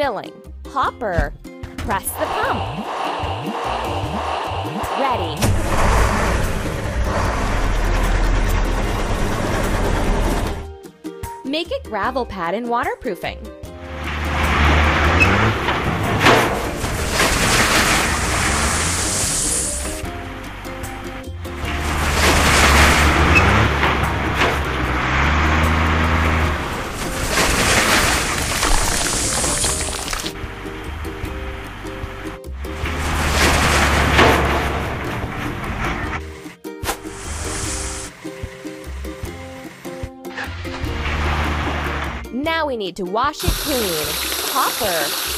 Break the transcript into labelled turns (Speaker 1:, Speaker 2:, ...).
Speaker 1: filling. Hopper, press the pump. Ready. Make a gravel pad in waterproofing. Now we need to wash it clean. Hopper,